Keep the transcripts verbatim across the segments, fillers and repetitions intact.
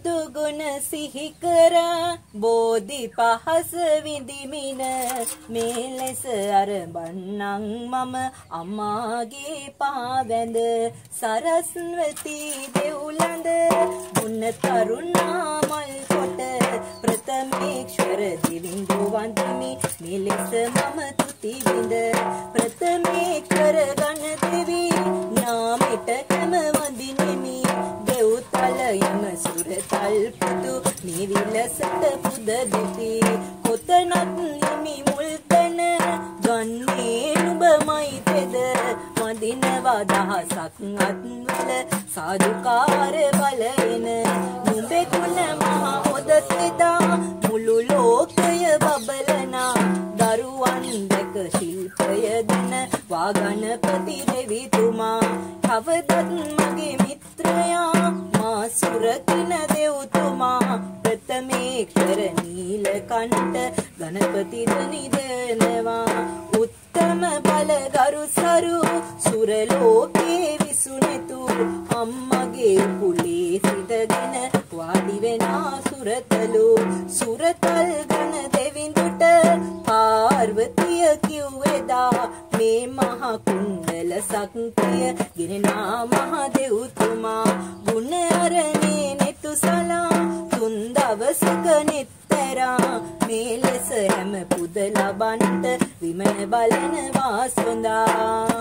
බුදු ගුණ සිහි කර බෝධි පහස විඳිමින මේ ලෙස අරබන්නම් මම අම්මාගේ පාවැඳ සරස්වතී දෙව්ලඳ ගුණ තරුණා මල් කොට ප්‍රථමේක්ෂර දිවිඳු වන්දමි මේ ලෙස මම තුති විඳ ප්‍රථමේක්ෂර ගණ දෙවි නාමෙට හැම වඳිනෙමි දෙව්තල යම සුරතල් පුතු මේ විලසට පුද දෙති කොතනත් හිමි මුල් තැන ගන්නේ නුඹමයි තෙද වඳිනවා දහසක් අත්වල සාදුකාර බලෙන නුඹේ ගුණ මහා හොද තෙදා මුළු ලෝකය බබලනා දරුවන් දැක ශිල්පය දෙන වාගණපති දෙවිතුමා කවදත් මගේ මිත්‍රයා මා සුරකින දෙව්තුමා ප්‍රථමේක්ෂර නීලකණ්ඨ ගණපති ධනි දෙනවා උත්තම බල ගරු සරු සුර ලෝකේ විසුනෙතු අම්මගේ කුලේ සිටගෙන වාඩි වෙනා සුරතලු සුරතල් ගණ දෙවිඳුට පාර්වතිය කිව්වේදා මේ මහ කුණ්ඩල සක්තිය ගෙනනා මහ දෙව්තුමා ගුණ අරනේ නෙතුසලා තුන් දවසක නෙත්තරා මේ ලෙස හැම පුද ලබන්ට විමන බලන වාසඳා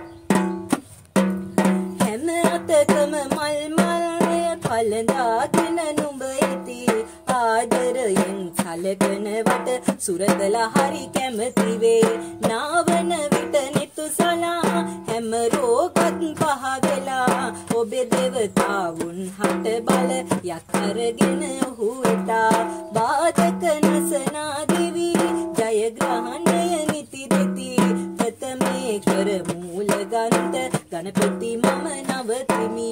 හැම අතකම මල් මල්ය පළඳාගෙන නුඹ ඇති ආදරයෙන් සලකන වට සුරතල හරි කැමති වේ නාවන විට නෙතුසලා හැම රෝගත් පහ වෙලා ඔබේ දෙවතාවුන් හට බල යක් අරගෙන ඔහු එතා බාධක නසනා දෙවි ජයග්‍රහණය නිති දෙති ප්‍රථමේක්ෂර මූලගන්ත ගණපති මම නවතිමි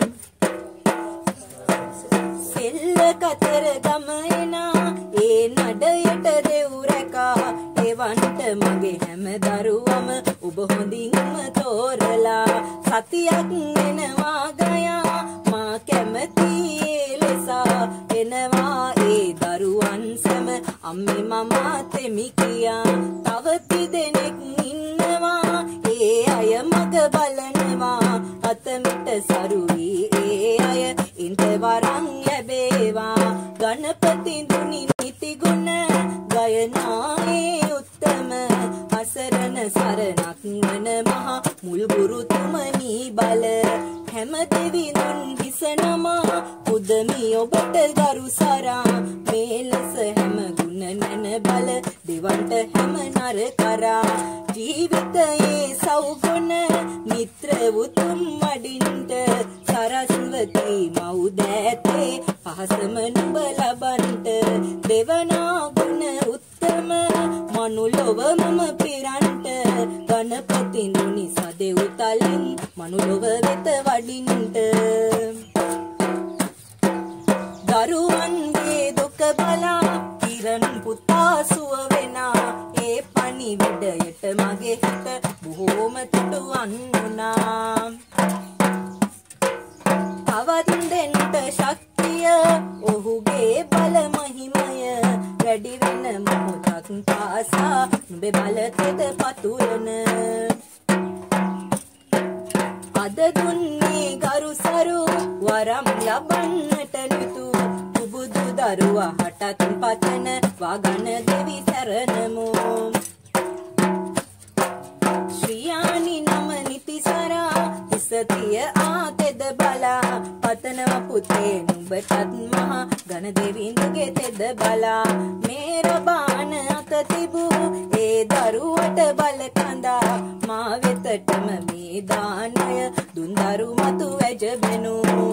සෙල්ල කතර ගම එනා ඒ නඩයට දෙව් රැකා එවන්ට මගේ හැම දරුවම ඔබ හොඳින්ම තෝරලා සතියක් එනවා ගයා මා කැමති ඒ ලෙසා එනවා ඒ දරුවන් සැම අම්මේ මමා තෙමි කියා තව තිදෙනෙක් ඉන්නවා ඒ අය මග බලනවා අතමිට සරුවි ඒ අය ඉන්ට වරන් ලැබේවා ගණපති දුනි නිති ගුණ ගයනායේ උත්තම අසරණ සරණක් වන මහා මුල් ගුරු තුමනි බල හැම දෙවිඳුන් හිස නමා පුදමි ඔබට ගරු සරා මේ ලෙස හැම ගුණ නැන බල දෙවන්ට හැම නර කරා ජීවිතයේ සෞගුණ මිත්‍ර උතුම් වඩින්ට සරස්වතී මව්දෑතේ පහසම නුඹ ලබන්ට දෙවනා ගුණ උත්තම මනුලොවමම පිරන්ට ගණපති දුනි සදෙව්තලින් මනුලොව වෙත වඩින්ට දරුවන්ගේ දුක බලා කිරන් පුතා සුව වෙනා ඒ පණිවිඩයට මගේ හිත බොහෝම තුඩුවන් වුණා තවත් දෙන්නට ශක්තිය ඔහුගේ බල මහිමය වැඩි වෙන මොහොතක් පාසා නුඹේ බලතෙද පතුරන අද දුන්නේ ගරු සරු වරම් ලබන්නට නිතු බුදු දරුවා හටත් පතන වගන දෙවි සරණමු ශ්‍රියානි නම නිතිසරා ඉසතිය ආතෙද බලා පතනව පුතේ නුඹටත් මහා ගණ දෙවිඳුගේ තෙද බලා මේ රබාන අත තිබූ ඒ දරුවට බල කඳා මා වෙතටම මේ දානය දුන් දරු මතු වැජබෙනු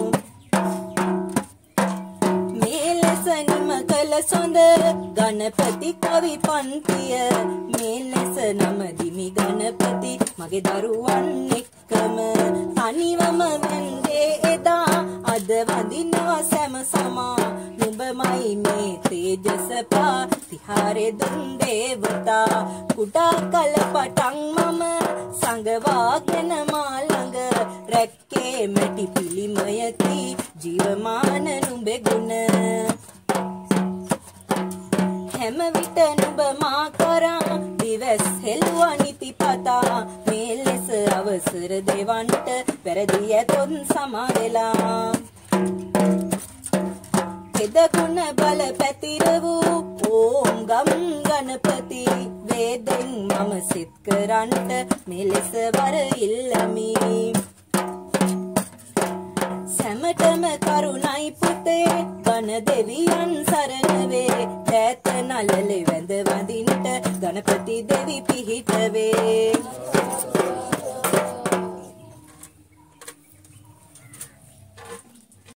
මේ ලෙස නිම කළ සොඳ ගණපති කවි පන්තිය මේ ලෙස නම දිමි ගණපති මගේ දරුවන් එක්කම තනිවම වෙන්දේ එදා අද වඳිනවා සැම සමා නුඹමයි මේ තේජස ප්‍රතිහාරේ දුන් දේවතා කුඩා කල පටන් මම සංගවාගෙන මා ළඟ මග රැක්කේ මැටි පිළිමයකි ජීවමාන නුඹේ ගුණ හැම විට නුඹ මා කරා දිවස් හෙළුවා නිතිපතා මේ ලෙස අවසර දෙවන්ට පෙරදි ඇතොත් සමා වෙලා එදකුණ බල පැතිර වූ ඕම් ගම් ගණපති වේදෙන් මම සිත් කරන්ට මෙලෙස වර ඉල්ලමි සැමටම කරුණයි පුතේ ගණ දෙවියන් සරණ වේ දෑත නලලේ වැඳ වඳින්ට ගණපති දෙවි පිහිට වේ